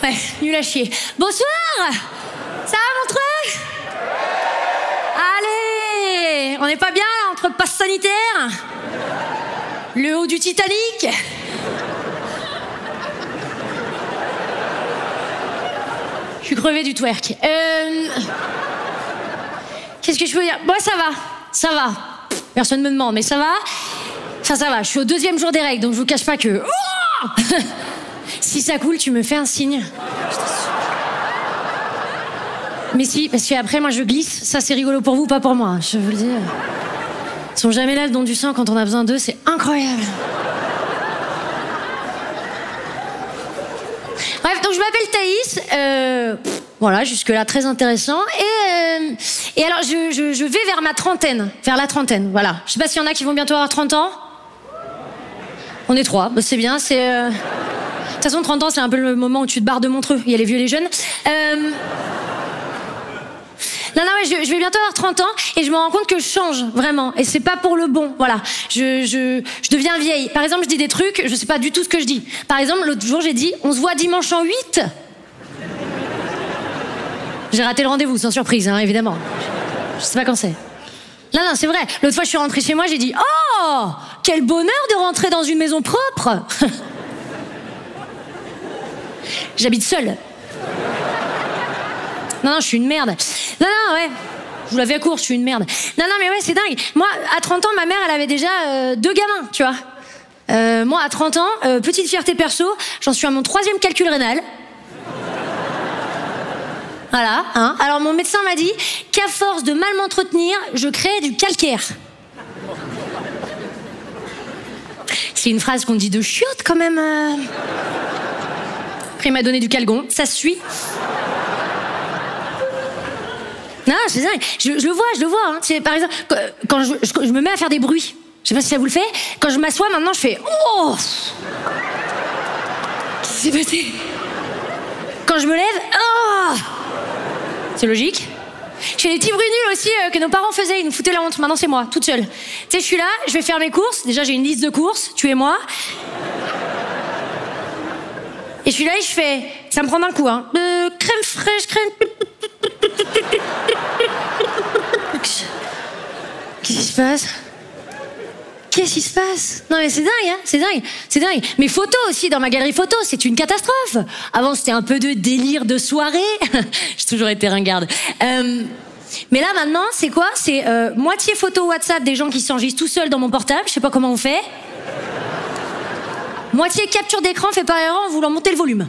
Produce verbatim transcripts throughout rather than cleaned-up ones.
Ouais, nul à chier. Bonsoir. Ça va, Montreux? Allez, on n'est pas bien là, entre passe sanitaire, le haut du Titanic. Je suis crevée du twerk. Euh... Qu'est-ce que je peux dire? Bon, ça va, ça va. Personne ne me demande, mais ça va. Enfin, ça va, je suis au deuxième jour des règles, donc je vous cache pas que... Oh si ça coule, tu me fais un signe. Mais si, parce qu'après, moi, je glisse. Ça, c'est rigolo pour vous, pas pour moi. Je vous le dis. Ils sont jamais là, le don du sang, quand on a besoin d'eux. C'est incroyable. Bref, donc je m'appelle Thaïs. Euh, voilà, jusque-là, très intéressant. Et, euh, et alors, je, je, je vais vers ma trentaine. Vers la trentaine, voilà. Je sais pas s'il y en a qui vont bientôt avoir trente ans. On est trois, bah, c'est bien. C'est... Euh... De toute façon, trente ans, c'est un peu le moment où tu te barres de Montreux. Il y a les vieux et les jeunes. Euh... Non, non, mais je, je vais bientôt avoir trente ans et je me rends compte que je change, vraiment. Et c'est pas pour le bon, voilà. Je, je, je deviens vieille. Par exemple, je dis des trucs, je sais pas du tout ce que je dis. Par exemple, l'autre jour, j'ai dit, on se voit dimanche en huit. J'ai raté le rendez-vous, sans surprise, hein, évidemment. Je sais pas quand c'est. Non, non, c'est vrai. L'autre fois, je suis rentrée chez moi, j'ai dit, oh, quel bonheur de rentrer dans une maison propre. J'habite seule. Non, non, je suis une merde. Non, non, ouais. Je vous l'avais à court, je suis une merde. Non, non, mais ouais, c'est dingue. Moi, à trente ans, ma mère, elle avait déjà euh, deux gamins, tu vois. Euh, moi, à trente ans, euh, petite fierté perso, j'en suis à mon troisième calcul rénal. Voilà, hein. Alors, mon médecin m'a dit qu'à force de mal m'entretenir, je crée du calcaire. C'est une phrase qu'on dit de chiotte, quand même. Euh... Après, il m'a donné du calgon, ça se suit. Non, c'est dingue. Je, je le vois, je le vois. Hein. C'est, par exemple, quand je, je, je me mets à faire des bruits, je sais pas si ça vous le fait, quand je m'assois, maintenant, je fais oh. Qu'est-ce qui s'est passé? Quand je me lève, oh. C'est logique. Je fais des petits bruits nuls aussi euh, que nos parents faisaient, ils nous foutaient la honte. Maintenant, c'est moi, toute seule. Tu sais, je suis là, je vais faire mes courses. Déjà, j'ai une liste de courses, tu et moi. Et je suis là et je fais, ça me prend d'un coup, hein. Euh, crème fraîche, crème... Qu'est-ce qui se passe? Qu'est-ce qui se passe? Non mais c'est dingue, hein, c'est dingue, c'est dingue. Mes photos aussi, dans ma galerie photo, c'est une catastrophe. Avant, c'était un peu de délire de soirée. J'ai toujours été ringarde. Euh, mais là, maintenant, c'est quoi? C'est euh, moitié photo WhatsApp des gens qui s'enregistrent tout seuls dans mon portable. Je sais pas comment on fait. Moitié capture d'écran fait par erreur en voulant monter le volume.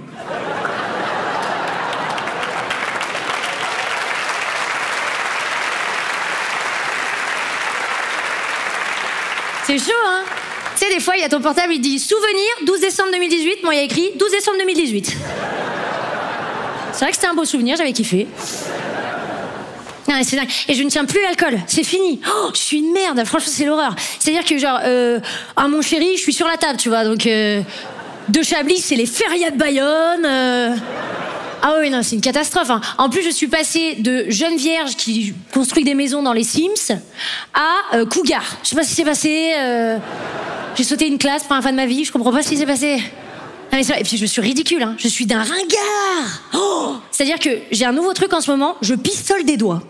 C'est chaud, hein? Tu sais, des fois, il y a ton portable, il dit souvenir, douze décembre deux mille dix-huit. Moi, il y a écrit douze décembre deux mille dix-huit. C'est vrai que c'était un beau souvenir, j'avais kiffé. Non, mais c'est dingue. Et je ne tiens plus l'alcool, c'est fini. Oh, je suis une merde, franchement, c'est l'horreur. C'est-à-dire que, genre, euh, ah, mon chéri, je suis sur la table, tu vois, donc, euh, de Chablis, c'est les férias de Bayonne. Euh... Ah oui, non, c'est une catastrophe. Hein. En plus, je suis passée de jeune vierge qui construit des maisons dans les Sims à euh, cougar. Je sais pas ce qui s'est passé. Euh... J'ai sauté une classe pour la fin de ma vie, je comprends pas ce qui s'est passé. Non, mais c'est vrai. Et puis, je suis ridicule, hein. Je suis d'un ringard. Oh, c'est-à-dire que j'ai un nouveau truc en ce moment, je pistole des doigts.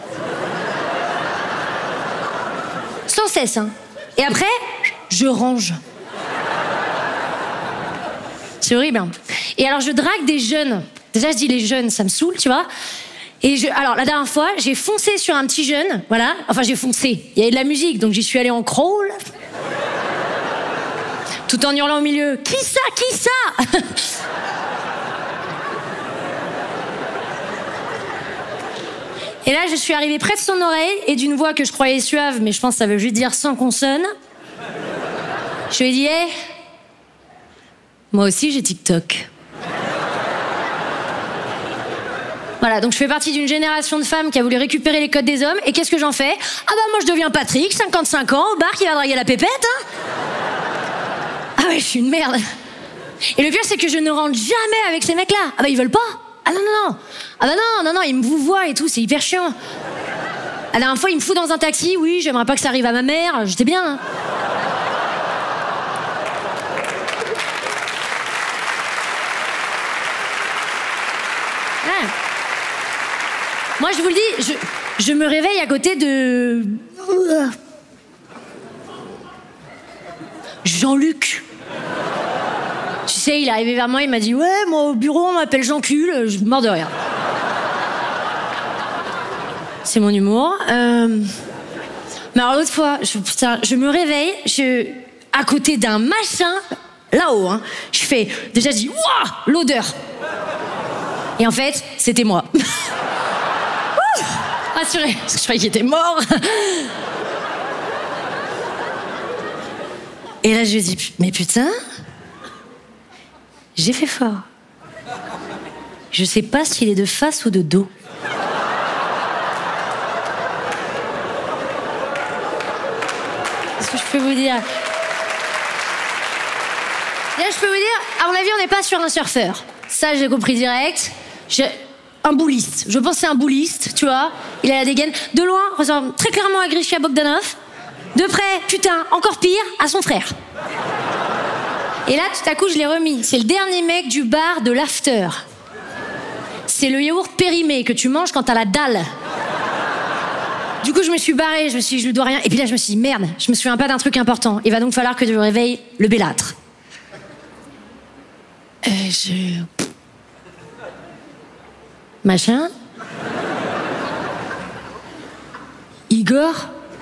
Sans cesse, hein. Et après, je range. C'est horrible, hein. Et alors, je drague des jeunes. Déjà, je dis les jeunes, ça me saoule, tu vois. Et je, alors, la dernière fois, j'ai foncé sur un petit jeune, voilà. Enfin, j'ai foncé. Il y avait de la musique, donc j'y suis allée en crawl. Tout en hurlant au milieu. Qui ça? Qui ça? Et là, je suis arrivée près de son oreille et d'une voix que je croyais suave, mais je pense que ça veut juste dire sans consonne. Je lui ai dit, hé, hey, moi aussi j'ai TikTok. Voilà, donc je fais partie d'une génération de femmes qui a voulu récupérer les codes des hommes. Et qu'est-ce que j'en fais? Ah bah moi je deviens Patrick, cinquante-cinq ans, au bar qui va draguer la pépette, hein. Ah ouais, je suis une merde. Et le pire, c'est que je ne rentre jamais avec ces mecs-là. Ah bah ils veulent pas. Ah non, non, non. Ah bah non, non, non, ils me vous voient et tout, c'est hyper chiant. La dernière fois, il me fout dans un taxi, oui, j'aimerais pas que ça arrive à ma mère, j'étais bien, hein. Moi, je vous le dis, je, je me réveille à côté de... Jean-Luc. Tu sais, il est arrivé vers moi, il m'a dit « Ouais, moi, au bureau, on m'appelle Jean-Cul. » Je suis mort de rire. C'est mon humour. Euh... Mais alors, l'autre fois, je, putain, je me réveille, je... à côté d'un machin, là-haut, hein. Je fais... Déjà, je dis « Waouh, l'odeur !» Et en fait, c'était moi. Rassuré, parce que je croyais qu'il était mort. Et là, je lui dis, mais putain, j'ai fait fort. Je sais pas s'il est de face ou de dos. Qu'est-ce que je peux vous dire? Là, je peux vous dire, à mon avis, on n'est pas sur un surfeur. Ça, j'ai compris direct. Je... Un bouliste. Je pense que c'est un bouliste, tu vois. Il a la dégaine. De loin, ressemble très clairement à Grisha Bogdanov. De près, putain, encore pire, à son frère. Et là, tout à coup, je l'ai remis. C'est le dernier mec du bar de l'after. C'est le yaourt périmé que tu manges quand t'as la dalle. Du coup, je me suis barrée, je me suis dit, je lui dois rien. Et puis là, je me suis dit, merde, je me souviens pas d'un truc important. Il va donc falloir que je réveille le bellâtre. Euh, je... Machin. Igor.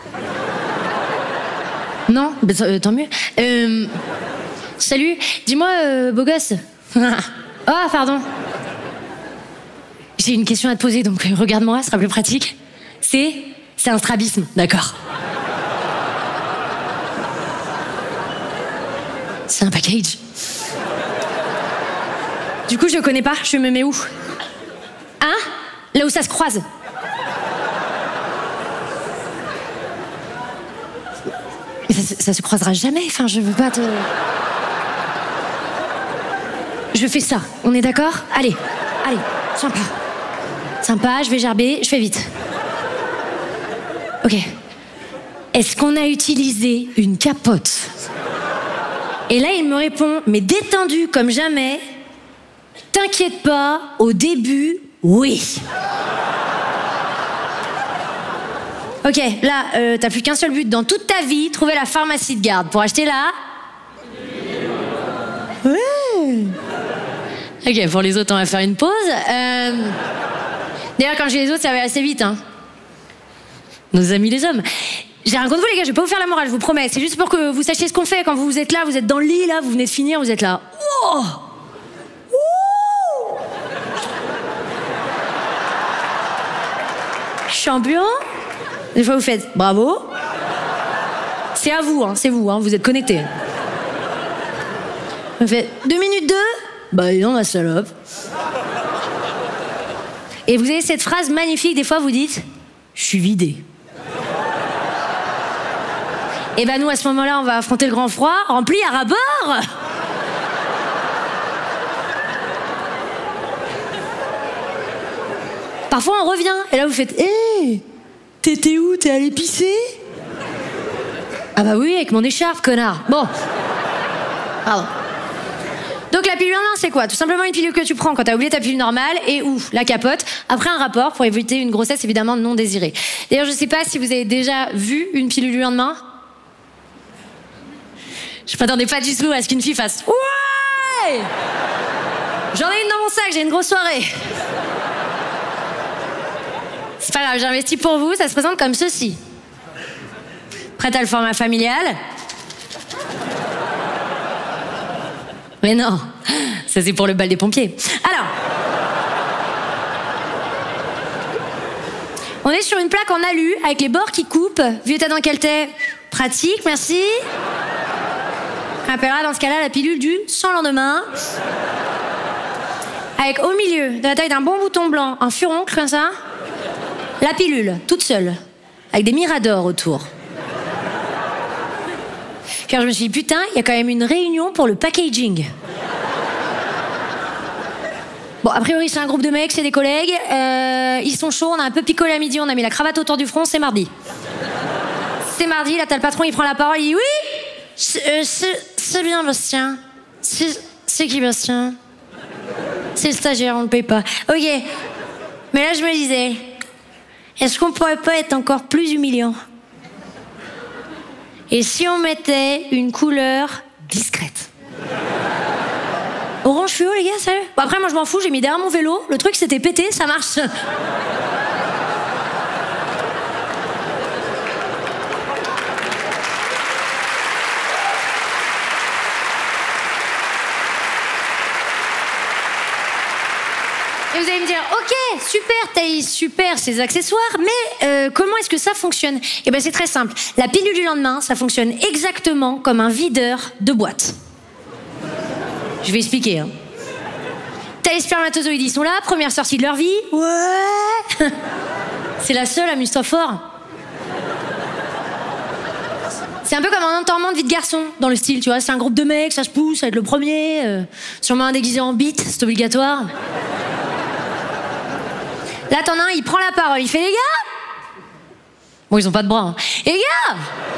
Non, bah, euh, tant mieux. Euh, salut, dis-moi, euh, beau gosse. Oh, pardon. J'ai une question à te poser, donc regarde-moi, ce sera plus pratique. C'est... C'est un strabisme, d'accord. C'est un package. Du coup, je connais pas, je me mets où? Hein? Là où ça se croise. Ça, ça se croisera jamais, enfin, je veux pas te... Je fais ça, on est d'accord? Allez, allez, sympa. Sympa, je vais gerber, je fais vite. Ok. Est-ce qu'on a utilisé une capote? Et là, il me répond, mais détendu comme jamais, t'inquiète pas, au début, oui. Ok, là, euh, t'as plus qu'un seul but dans toute ta vie, trouver la pharmacie de garde pour acheter la... Ouais. Ok, pour les autres, on va faire une pause. Euh... D'ailleurs, quand j'ai les autres, ça va assez vite, hein. Nos amis les hommes. J'ai rien contre vous, les gars, je vais pas vous faire la morale, je vous promets. C'est juste pour que vous sachiez ce qu'on fait quand vous êtes là, vous êtes dans le lit, là, vous venez de finir, vous êtes là. Oh, oh, champion. Des fois, vous faites bravo. C'est à vous, hein, c'est vous, hein, vous êtes connectés. Vous faites deux minutes deux. Bah, non, la salope. Et vous avez cette phrase magnifique, des fois, vous dites je suis vidé. Et ben nous, à ce moment-là, on va affronter le grand froid, rempli à ras-bord. Parfois, on revient, et là, vous faites hé, hey, t'étais où? T'es allé pisser? Ah bah oui, avec mon écharpe, connard. Bon. Pardon. Donc la pilule en un, c'est quoi? Tout simplement une pilule que tu prends quand t'as oublié ta pilule normale et ouf, la capote, après un rapport pour éviter une grossesse évidemment non désirée. D'ailleurs, je sais pas si vous avez déjà vu une pilule du lendemain. Je m'attendais pas du tout à ce qu'une fille fasse ouais. J'en ai une dans mon sac, j'ai une grosse soirée. C'est pas grave, j'ai investi pour vous, ça se présente comme ceci. Prête à le format familial? Mais non, ça c'est pour le bal des pompiers. Alors, on est sur une plaque en alu avec les bords qui coupent. Vu l'état dans lequel t'es, pratique, merci. On appellera dans ce cas-là la pilule du sans lendemain. Avec au milieu, de la taille d'un bon bouton blanc, un furoncle comme ça. La pilule, toute seule, avec des miradors autour. Car je me suis dit, putain, il y a quand même une réunion pour le packaging. Bon, a priori, c'est un groupe de mecs, c'est des collègues. Euh, ils sont chauds, on a un peu picolé à midi, on a mis la cravate autour du front, c'est mardi. C'est mardi, là, t'as le patron, il prend la parole, il dit, oui, c'est, c'est bien, Bastien. C'est, c'est qui, Bastien? C'est le stagiaire, on le paye pas. Ok. Mais là, je me disais, est-ce qu'on pourrait pas être encore plus humiliant? Et si on mettait une couleur discrète? Orange fluo, les gars, sérieux? Bon, après, moi, je m'en fous, j'ai mis derrière mon vélo. Le truc, c'était pété, ça marche. Et vous allez me dire, ok, super Thaïs, super ces accessoires, mais euh, comment est-ce que ça fonctionne? Eh ben c'est très simple. La pilule du lendemain, ça fonctionne exactement comme un videur de boîte. Je vais expliquer. Hein. T'as les spermatozoïdes, ils sont là, première sortie de leur vie. Ouais. C'est la seule, amuse-toi fort. C'est un peu comme un enterrement de vie de garçon, dans le style, tu vois. C'est un groupe de mecs, ça se pousse, ça va être le premier. Euh, sûrement un déguisé en bite, c'est obligatoire. Là, t'en as un, il prend la parole, il fait « Les gars !» Bon, ils ont pas de bras. Hein. « Les gars !»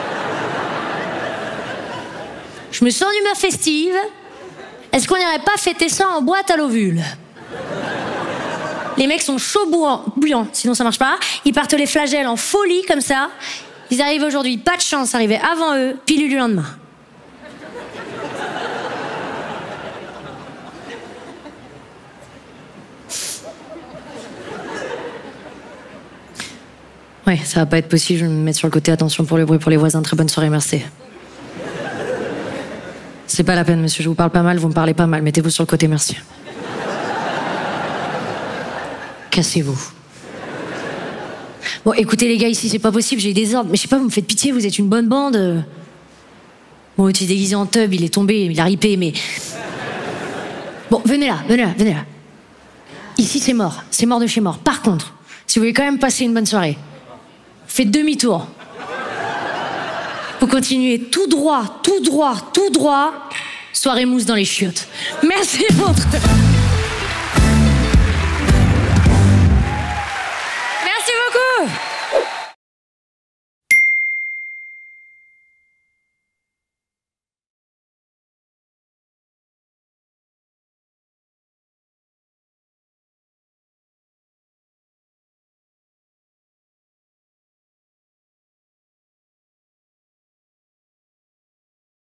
Je me sens d'humeur festive. Est-ce qu'on n'irait pas fêter ça en boîte à l'ovule? Les mecs sont chauds bouillants, bouillants, sinon ça marche pas. Ils partent les flagelles en folie, comme ça. Ils arrivent aujourd'hui, pas de chance, arrivés avant eux, pilule du lendemain. Ouais, ça va pas être possible, je vais me mettre sur le côté. Attention pour le bruit pour les voisins, très bonne soirée, merci. C'est pas la peine, monsieur, je vous parle pas mal, vous me parlez pas mal, mettez-vous sur le côté, merci. Cassez-vous. Bon, écoutez les gars, ici c'est pas possible, j'ai eu des ordres, mais je sais pas, vous me faites pitié, vous êtes une bonne bande. Bon, tu es déguisé en tub, il est tombé, il a ripé, mais... Bon, venez là, venez là, venez là. Ici c'est mort, c'est mort de chez mort. Par contre, si vous voulez quand même passer une bonne soirée, faites demi-tour. Vous continuez tout droit, tout droit, tout droit. Soirée mousse dans les chiottes. Merci pour...